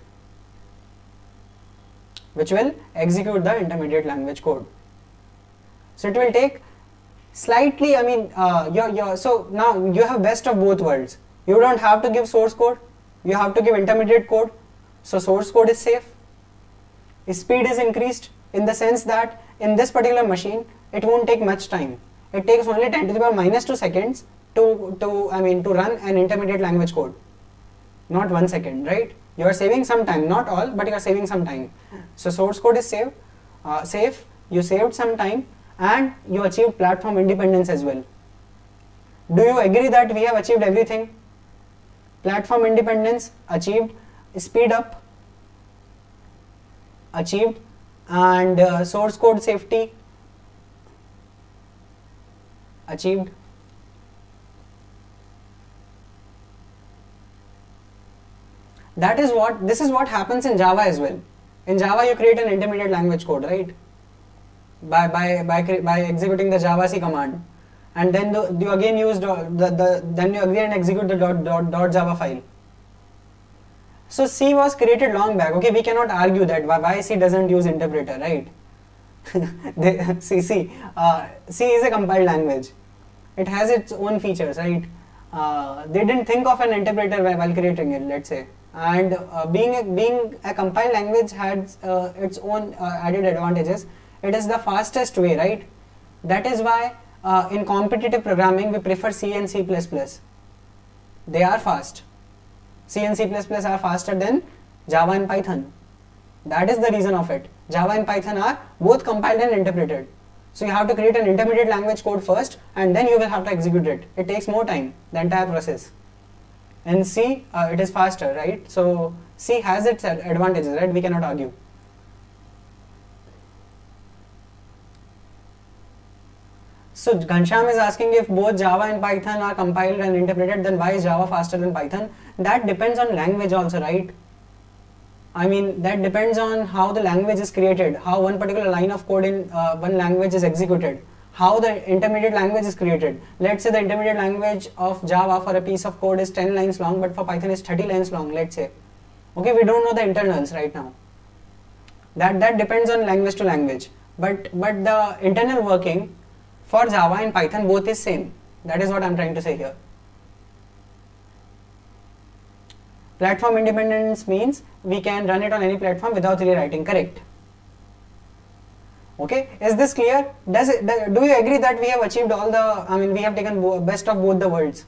which will execute the intermediate language code. So it will take slightly, I mean, uh, you're, you're, so now you have best of both worlds. You don't have to give source code, you have to give intermediate code. So source code is safe. Speed is increased in the sense that in this particular machine, it won't take much time. It takes only ten to the power minus two seconds to, to, I mean, to run an intermediate language code. Not one second, right? You are saving some time, not all, but you are saving some time. So source code is safe, uh, safe, you saved some time, and you achieved platform independence as well. Do you agree that we have achieved everything? Platform independence achieved, speed up achieved, and uh, source code safety achieved. That is what, this is what happens in Java as well. In Java you create an intermediate language code, right? By, by, by, by executing the javac command, and then the, you again use the, the, the then you again execute the dot, dot, dot java file. So C was created long back. Okay, we cannot argue that why C doesn't use interpreter, right? they, see, see, uh, C is a compiled language. It has its own features, right? Uh, they didn't think of an interpreter while creating it, let's say. And uh, being a, being a compiled language had uh, its own uh, added advantages. It is the fastest way, right? That is why uh, in competitive programming we prefer C and C plus plus. They are fast. C and C plus plus are faster than Java and Python. That is the reason of it. Java and Python are both compiled and interpreted. So you have to create an intermediate language code first, and then you will have to execute it. It takes more time, the entire process. In C, uh, it is faster, right? So C has its advantages, right? We cannot argue. So Ghanshyam is asking, if both Java and Python are compiled and interpreted, then why is Java faster than Python? That depends on language also, right? I mean, that depends on how the language is created, how one particular line of code in uh, one language is executed, how the intermediate language is created. Let's say the intermediate language of Java for a piece of code is ten lines long, but for Python is thirty lines long, let's say. Okay, we don't know the internals right now. That, that depends on language to language. But, but the internal working for Java and Python both is same. That is what I'm trying to say here. Platform independence means we can run it on any platform without rewriting, correct? Okay, is this clear? Does it, do you agree that we have achieved all the, I mean, we have taken best of both the worlds?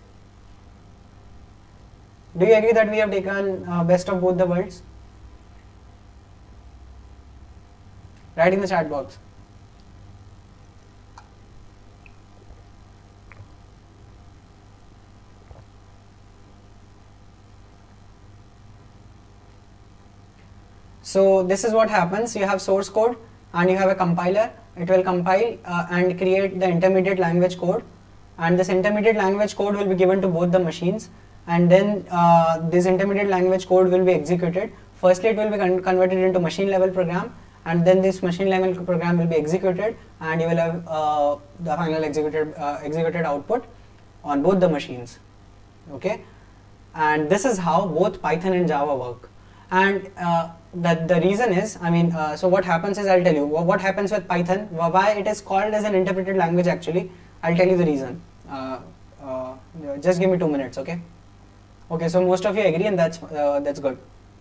Do you agree that we have taken uh, best of both the worlds? Write in the chat box. So this is what happens. You have source code and you have a compiler. It will compile uh, and create the intermediate language code, and this intermediate language code will be given to both the machines, and then uh, this intermediate language code will be executed. Firstly, it will be con converted into machine level program, and then this machine level program will be executed, and you will have uh, the final executed uh, executed output on both the machines. Okay, and this is how both Python and Java work. And uh, that the reason is, I mean, uh, so what happens is, I'll tell you what happens with Python, why it is called as an interpreted language actually. I'll tell you the reason. Uh, uh, just give me two minutes, okay? Okay, so most of you agree, and that's uh, that's good.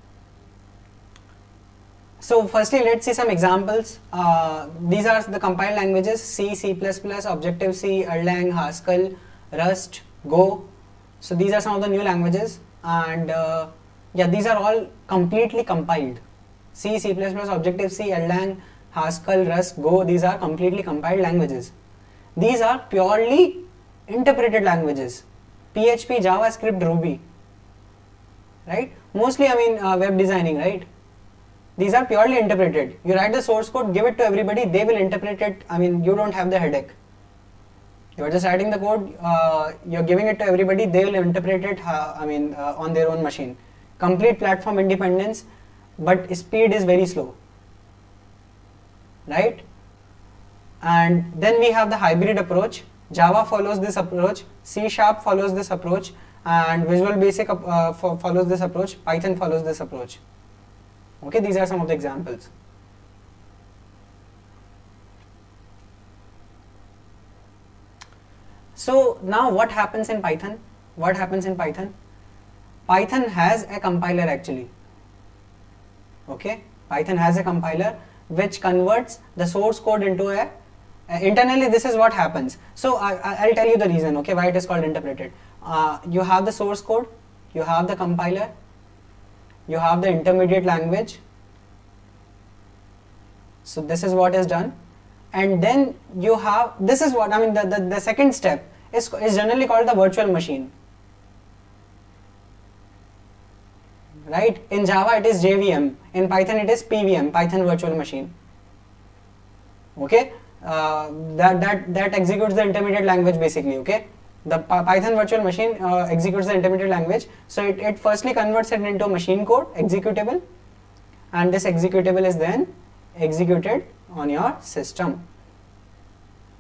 So firstly, let's see some examples. Uh, these are the compiled languages: C, C plus plus, Objective-C, Erlang, Haskell, Rust, Go. So these are some of the new languages, and uh, yeah, these are all completely compiled. C, C plus plus, Objective-C, Erlang, Haskell, Rust, Go, these are completely compiled languages. These are purely interpreted languages. P H P, JavaScript, Ruby, right? Mostly, I mean, uh, web designing, right? These are purely interpreted. You write the source code, give it to everybody, they will interpret it. I mean, you don't have the headache. You are just writing the code, uh, you're giving it to everybody, they will interpret it, uh, I mean, uh, on their own machine. Complete platform independence, but speed is very slow, right? And then we have the hybrid approach. Java follows this approach, C Sharp follows this approach, and Visual Basic uh, follows this approach, Python follows this approach. Okay, these are some of the examples. So now what happens in Python? What happens in Python? Python has a compiler actually. Okay, Python has a compiler which converts the source code into a, uh, internally this is what happens. So I, I'll tell you the reason, okay, why it is called interpreted. Uh, you have the source code, you have the compiler, you have the intermediate language. So this is what is done, and then you have, this is what, I mean, the, the, the second step is, is generally called the virtual machine. Right? In Java it is J V M, in Python it is P V M, Python virtual machine. Okay, uh, that, that, that executes the intermediate language basically, okay. The Python virtual machine uh, executes the intermediate language. So it, it firstly converts it into machine code, executable, and this executable is then executed on your system.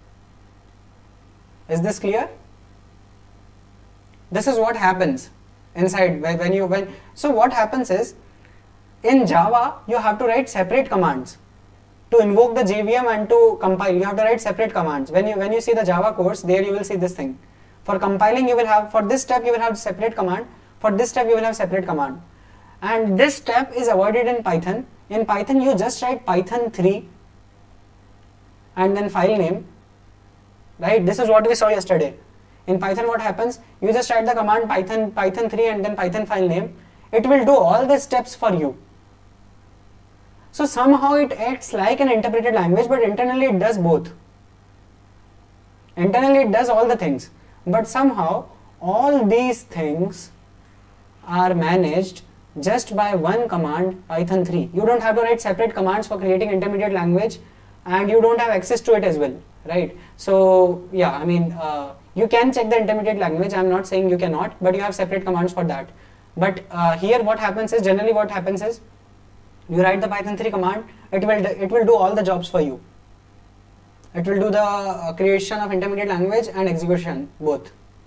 Is this clear? This is what happens. inside when, when you when so what happens is, in Java you have to write separate commands to invoke the J V M and to compile. You have to write separate commands. When you when you see the Java course, there you will see this thing. For compiling you will have, for this step you will have separate command, for this step you will have separate command, and this step is avoided in Python. In Python you just write Python three and then file name, right? This is what we saw yesterday. In Python what happens, you just write the command Python Python three and then Python file name. It will do all the steps for you. So somehow it acts like an interpreted language, but internally it does both. Internally it does all the things, but somehow all these things are managed just by one command, Python three. You don't have to write separate commands for creating intermediate language, and you don't have access to it as well, right? So yeah, I mean, uh, you can check the intermediate language. I'm not saying you cannot, but you have separate commands for that. But uh, here what happens is, generally what happens is, you write the Python three command, it will it will do all the jobs for you. It will do the uh, creation of intermediate language and execution both.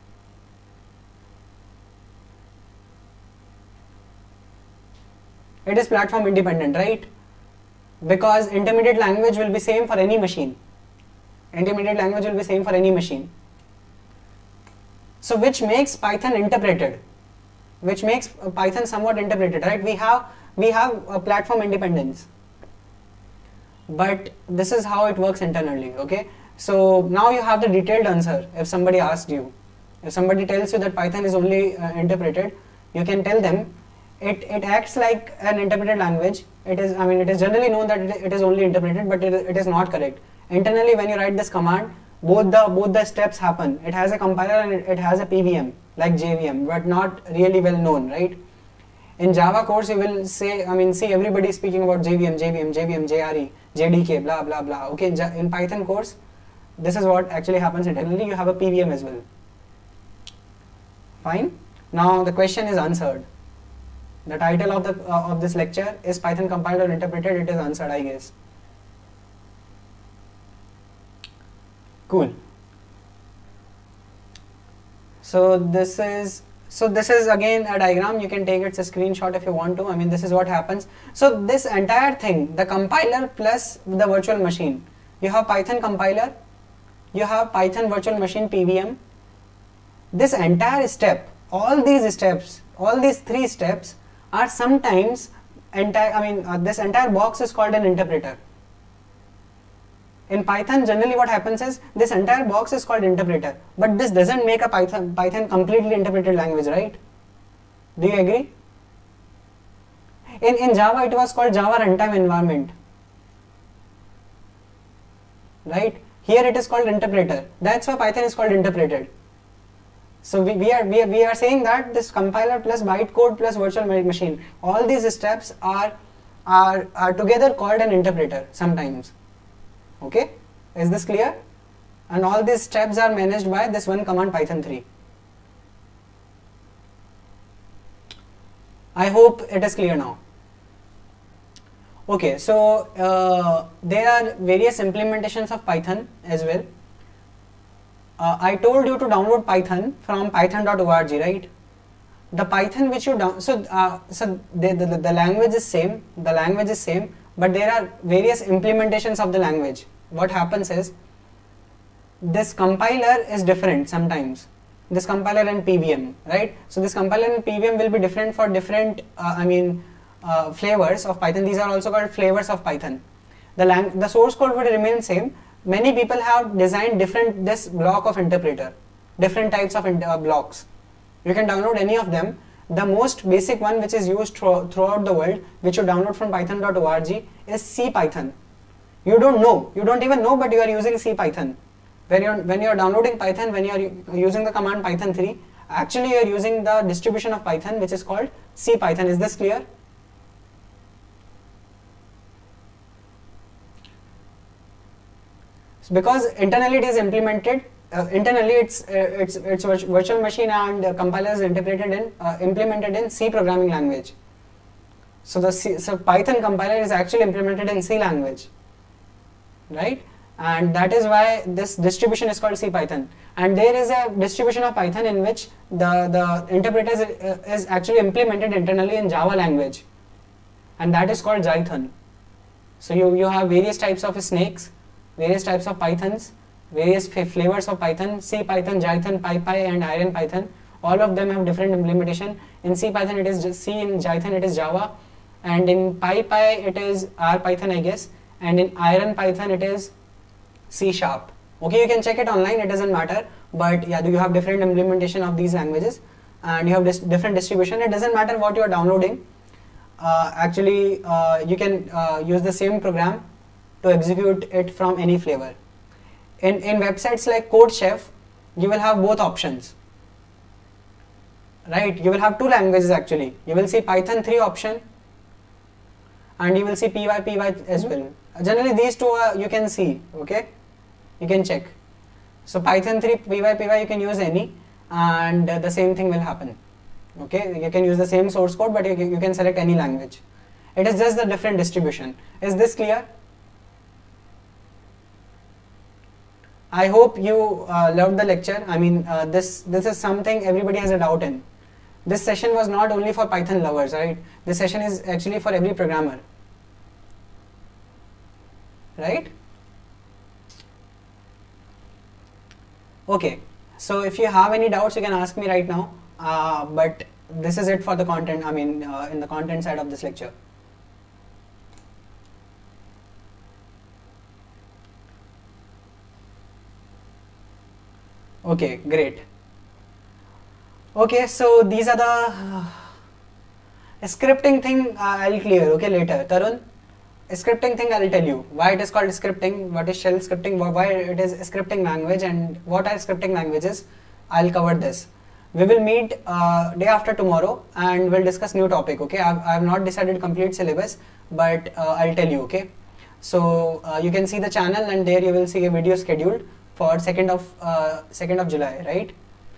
It is platform independent, right? Because intermediate language will be same for any machine. Intermediate language will be same for any machine. So which makes Python interpreted, which makes Python somewhat interpreted, right? We have we have a platform independence, but this is how it works internally. Okay, so now you have the detailed answer. If somebody asked you, if somebody tells you that Python is only uh, interpreted, you can tell them it it acts like an interpreted language. It is, I mean, it is generally known that it, it is only interpreted, but it, it is not correct. Internally, when you write this command, both the both the steps happen. It has a compiler and it, it has a P V M like J V M, but not really well known, right? In Java course, you will say, I mean, see everybody speaking about J V M, J V M, J V M, J R E, J D K, blah blah blah. Okay, in, in Python course, this is what actually happens internally. You have a P V M as well. Fine. Now the question is answered. The title of the uh, of this lecture is Python compiled or interpreted. It is answered, I guess. Cool. So this is so this is again a diagram. You can take it as a screenshot if you want to. I mean, this is what happens. So this entire thing, the compiler plus the virtual machine. You have Python compiler, you have Python virtual machine P V M. This entire step, all these steps, all these three steps are sometimes entire. I mean, uh, this entire box is called an interpreter. In Python, generally what happens is, this entire box is called interpreter, but this doesn't make a Python Python completely interpreted language, right? Do you agree? In in Java, it was called Java runtime environment, right? Here it is called interpreter. That's why Python is called interpreted. So we, we are we are we are saying that this compiler plus bytecode plus virtual machine, all these steps are are are together called an interpreter sometimes. Okay, is this clear? And all these steps are managed by this one command Python three. I hope it is clear now. Okay, so uh, there are various implementations of Python as well. Uh, I told you to download Python from python dot org, right? The Python which you down so uh, so the, the the language is same. The language is same. But there are various implementations of the language. What happens is, this compiler is different sometimes. This compiler and P V M, right? So this compiler and P V M will be different for different, uh, I mean, uh, flavors of Python. These are also called flavors of Python. The lang the source code would remain same. Many people have designed different this block of interpreter, different types of uh, blocks. You can download any of them. The most basic one which is used thro throughout the world, which you download from python dot org, is CPython. You don't know, you don't even know, but you are using CPython. When you are when you are downloading Python, when you are using the command Python three, actually you are using the distribution of Python which is called CPython. Is this clear? So because internally it is implemented. Uh, internally, it's uh, it's it's virtual machine and uh, compiler is integrated in uh, implemented in C programming language. So the C, so Python compiler is actually implemented in C language, right? and that is why this distribution is called CPython. And there is a distribution of Python in which the, the interpreter is, uh, is actually implemented internally in Java language, and that is called Jython. So you, you have various types of snakes, various types of Pythons, various flavors of Python, CPython, Jython, PyPy and IronPython. All of them have different implementation. In CPython it is just C, in Jython it is Java, and in PyPy it is RPython, I guess, and in IronPython it is C sharp. Okay, you can check it online, it doesn't matter, but yeah, you have different implementation of these languages, and you have this different distribution. It doesn't matter what you are downloading. Uh, actually, uh, you can uh, use the same program to execute it from any flavor. In, in websites like CodeChef, you will have both options, right? You will have two languages actually. You will see Python three option, and you will see Py, Py as well. Generally these two uh, you can see, okay? You can check. So Python three, Py, Py, you can use any, and uh, the same thing will happen. Okay, you can use the same source code, but you, you can select any language. It is just the different distribution. Is this clear? I hope you uh, loved the lecture. I mean, uh, this this is something everybody has a doubt in. This session was not only for Python lovers, right? This session is actually for every programmer, right? Okay, so if you have any doubts, you can ask me right now. Uh, but this is it for the content, I mean, uh, in the content side of this lecture. Okay, great. Okay, so these are the uh, scripting thing uh, I'll clear, okay, later. Tarun, scripting thing I'll tell you why it is called scripting, what is shell scripting, why it is a scripting language, and what are scripting languages. I'll cover this. We will meet uh, day after tomorrow and we'll discuss new topic, okay? I've, I've not decided complete syllabus, but uh, I'll tell you, okay? So uh, you can see the channel, and there you will see a video scheduled for second of uh, second of July, right?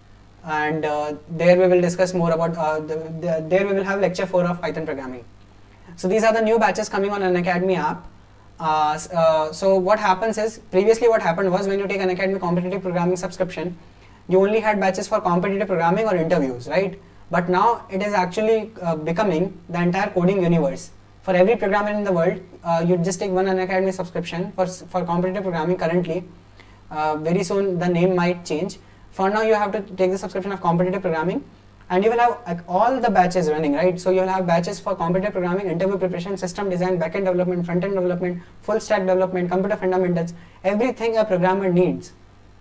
And uh, there we will discuss more about, uh, the, the, there we will have lecture four of Python programming. So these are the new batches coming on Unacademy app. Uh, uh, so what happens is, previously what happened was, when you take Unacademy competitive programming subscription, you only had batches for competitive programming or interviews, right? But now it is actually uh, becoming the entire coding universe. For every programmer in the world, uh, you just take one Unacademy subscription for, for competitive programming currently. Uh, very soon the name might change. For now you have to take the subscription of competitive programming, and you will have like, all the batches running, right? So you will have batches for competitive programming, interview preparation, system design, backend development, front-end development, full stack development, computer fundamentals, everything a programmer needs,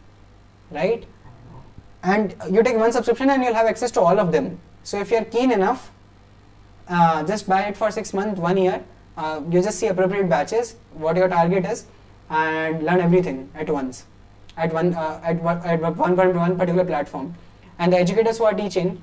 right? And you take one subscription and you'll have access to all of them. So if you're keen enough, uh, just buy it for six months, one year. Uh, you just see appropriate batches, what your target is, and learn everything at once, at one uh, at, one, at one, one particular platform. And the educators who are teaching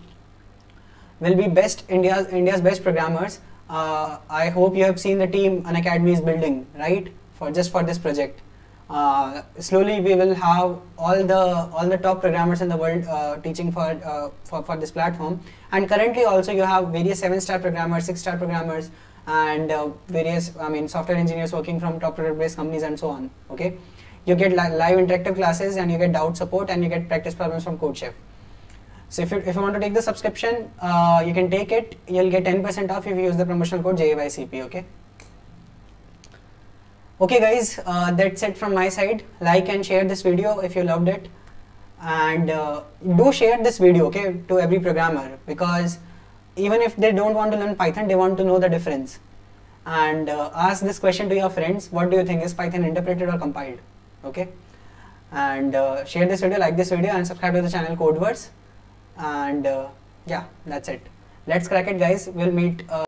will be best India's India's best programmers. Uh, I hope you have seen the team Unacademy is building, right? For just for this project. Uh, slowly we will have all the all the top programmers in the world uh, teaching for, uh, for for this platform. And currently also you have various seven star programmers, six star programmers, and uh, various I mean software engineers working from top product based companies and so on. Okay, you get li live interactive classes, and you get doubt support, and you get practice problems from CodeChef. So if you if you want to take the subscription, uh, you can take it. You'll get ten percent off if you use the promotional code J A Y C P. Okay. Okay guys, uh, that's it from my side. Like and share this video if you loved it, and uh, do share this video, okay, to every programmer, because even if they don't want to learn Python, they want to know the difference. And uh, ask this question to your friends: what do you think, is Python interpreted or compiled? Okay, and uh, share this video, like this video, and subscribe to the channel Codeverse. And uh, yeah, that's it. Let's crack it, guys. We'll meet. Uh,